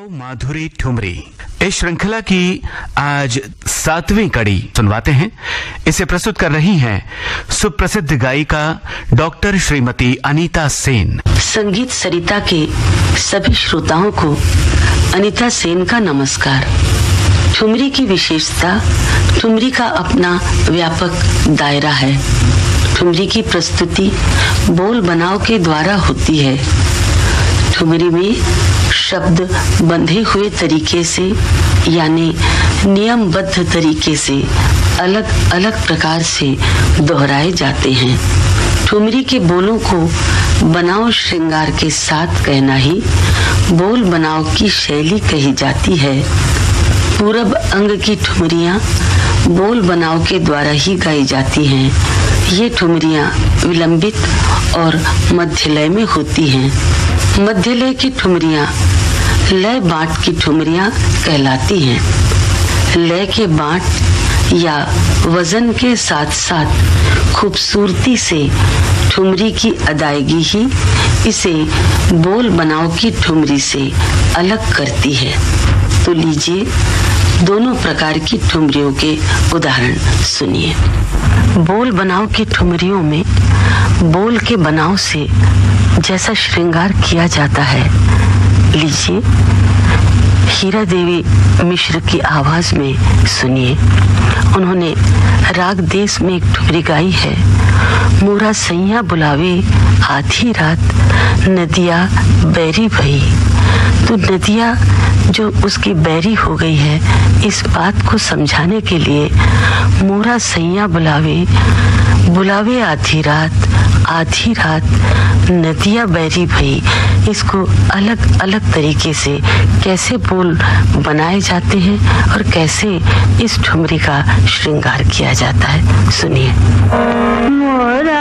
माधुरी ठुमरी इस श्रृंखला की आज 7वीं कड़ी सुनवाते हैं। इसे प्रस्तुत कर रही हैं सुप्रसिद्ध गायिका डॉक्टर श्रीमती अनीता सेन। संगीत सरिता के सभी श्रोताओं को अनीता सेन का नमस्कार। ठुमरी की विशेषता, ठुमरी का अपना व्यापक दायरा है। ठुमरी की प्रस्तुति बोल बनाव के द्वारा होती है। ठुमरी में शब्द बंधे हुए तरीके से यानी नियमबद्ध तरीके से अलग अलग प्रकार से दोहराए जाते हैं। ठुमरी के बोलों को बनाव श्रृंगार के साथ कहना ही बोल बनाव की शैली कही जाती है। पूरब अंग की ठुमरियां बोल बनाव के द्वारा ही गाई जाती हैं। ये ठुमरियां विलंबित और मध्य लय में होती हैं। मध्य लय की ठुमरियां लय बाँट की ठुमरियां कहलाती हैं। लय के बाँट या वजन के साथ साथ खूबसूरती से ठुमरी की अदायगी ही इसे बोल बनाव की ठुमरी से अलग करती है। तो लीजिए दोनों प्रकार की ठुमरियों के उदाहरण सुनिए। बोल बनाव की ठुमरियों में बोल के बनाव से जैसा श्रृंगार किया जाता है, लीजिए हीरा देवी मिश्र की आवाज में सुनिए। उन्होंने राग देश में एक ठुमरी गाई है। मोरा सैया बुलावे आधी रात नदिया बैरी भई। तो नदिया जो उसकी बैरी हो गई है, इस बात को समझाने के लिए मोरा सैया बुलावे आधी रात नदिया बैरी भई। इसको अलग अलग तरीके से कैसे बोल बनाए जाते हैं और कैसे इस ठुमरी का श्रृंगार किया जाता है, सुनिए। मोरा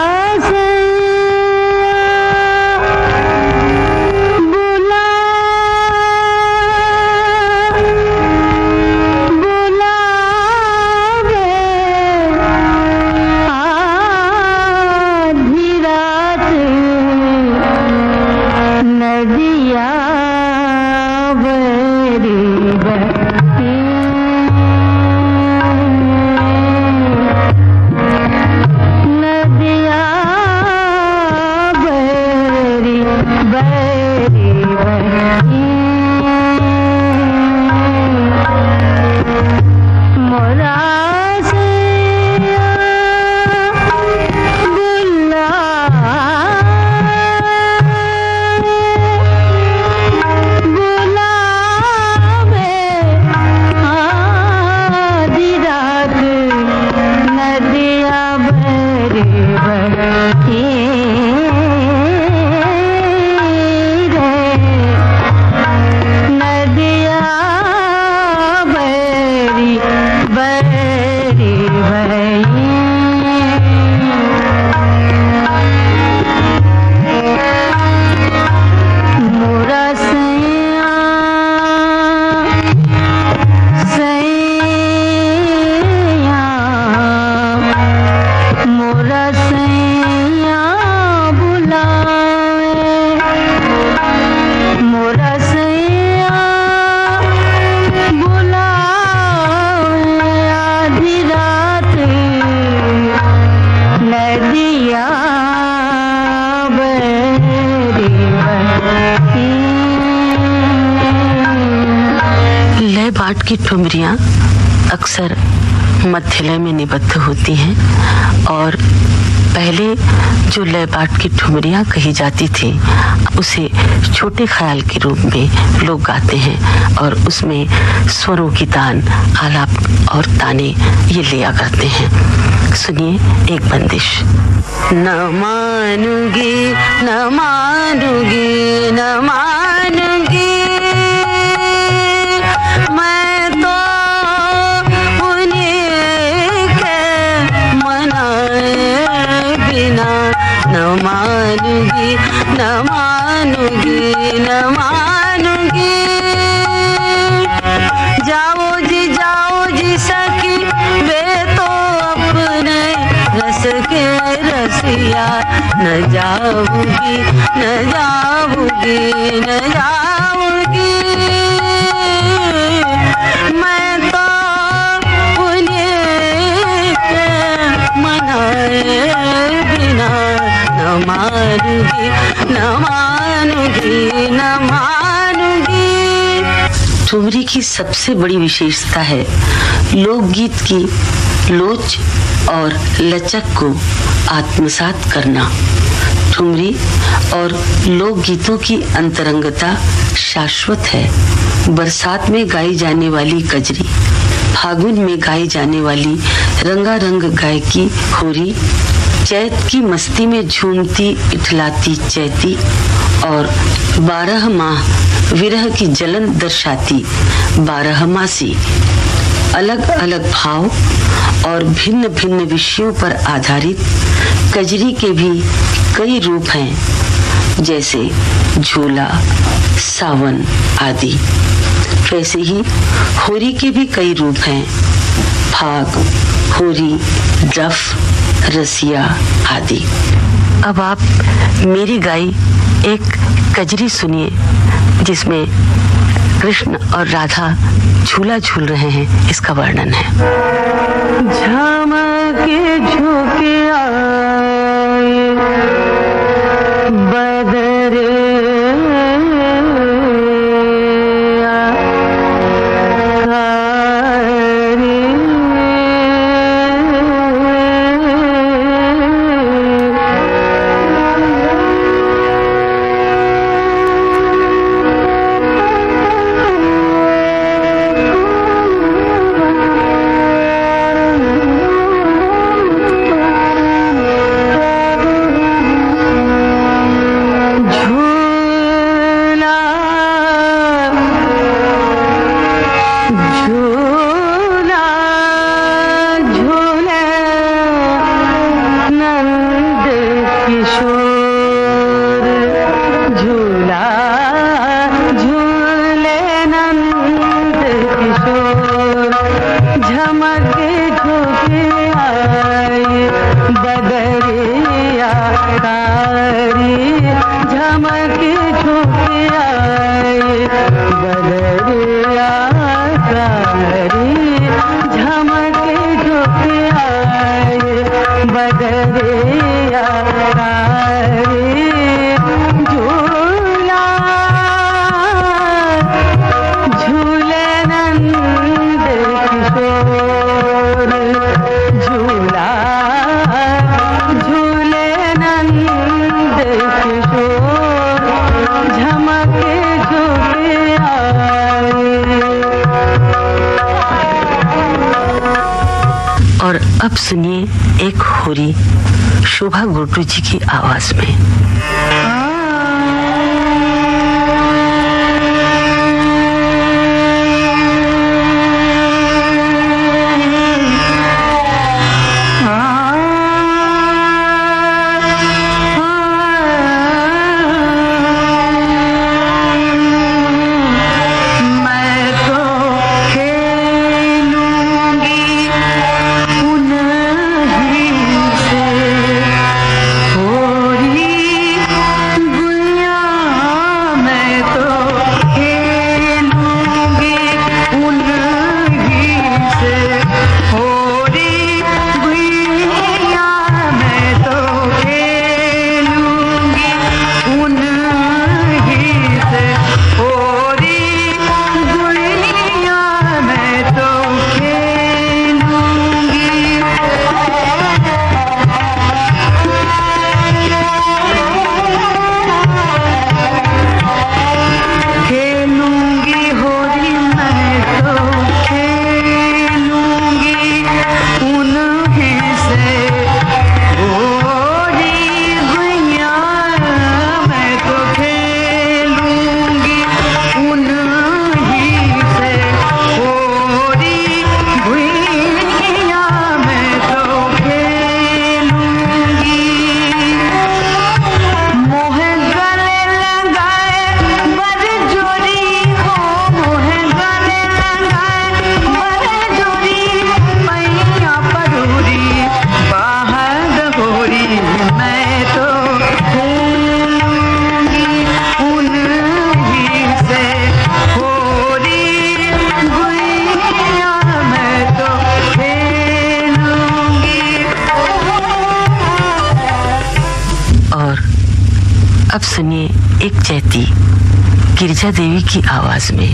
बाँट की ठुमरियां अक्सर मध्य लय में निबद्ध होती हैं और पहले जो लय बाँट की ठुमरियां कही जाती थी उसे छोटे ख्याल के रूप में लोग गाते हैं और उसमें स्वरों की तान, आलाप और ताने ये लिया करते हैं। सुनिए एक बंदिश। न मानूंगी न मानूंगी न मानूंगी मैं तो उन्हीं के मनाए बिना न मानूंगी न मानूंगी न मानूंगी। जाओ जी सखी वे तो अपने रस के रसिया न जाऊंगी न जाऊंगी न जाऊंगी। न मानूंगी। ठुमरी की सबसे बड़ी विशेषता है लोकगीत की लोच और लचक को आत्मसात करना। ठुमरी और लोकगीतों की अंतरंगता शाश्वत है। बरसात में गाई जाने वाली कजरी, फागुन में गाई जाने वाली रंगारंग गायकी होरी, चैत की मस्ती में झूमती इठलाती चैती और 12 माह विरह की जलन दर्शाती 12 मासी। अलग अलग भाव और भिन्न भिन्न विषयों पर आधारित कजरी के भी कई रूप हैं, जैसे झूला, सावन आदि। वैसे ही होरी के भी कई रूप हैं, फाग, होरी, डफ, रसिया आदि। अब आप मेरी गाई एक कजरी सुनिए जिसमें कृष्ण और राधा झूला झूल रहे हैं। इसका वर्णन है। झमके झुके आए बदरे और अब सुनिए एक होरी शोभा गुड्डू जी की आवाज में। अब सुनिए एक चैती। गिरिजा देवी की आवाज में।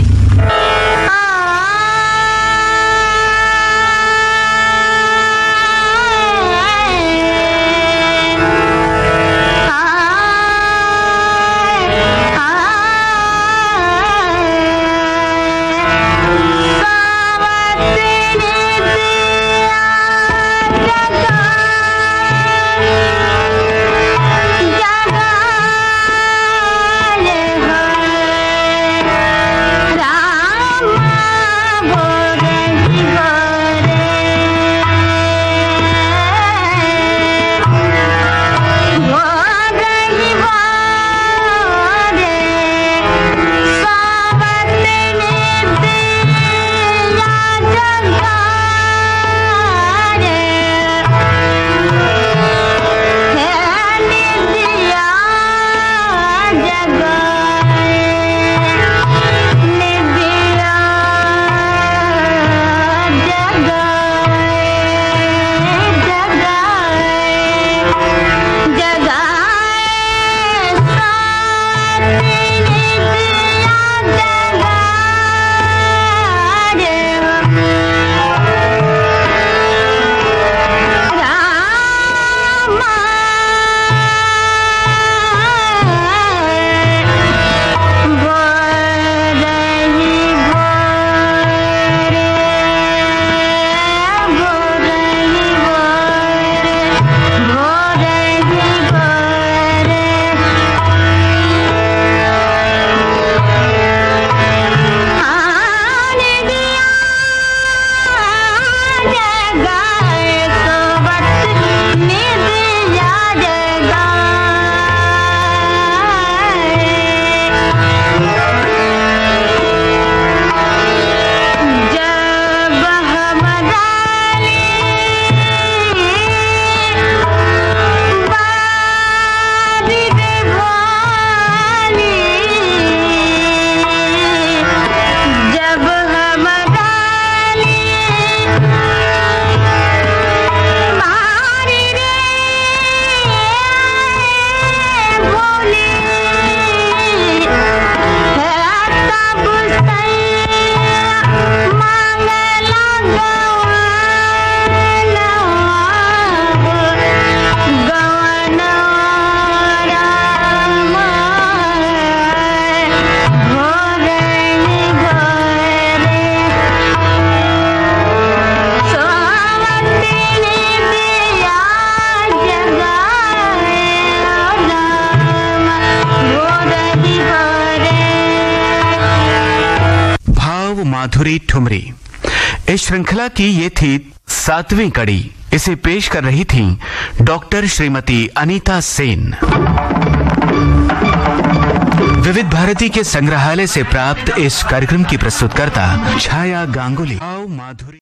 माधुरी ठुमरी। इस श्रृंखला की ये थी 7वीं कड़ी। इसे पेश कर रही थी डॉक्टर श्रीमती अनीता सेन। विविध भारती के संग्रहालय से प्राप्त इस कार्यक्रम की प्रस्तुतकर्ता छाया गांगुली। माधुरी।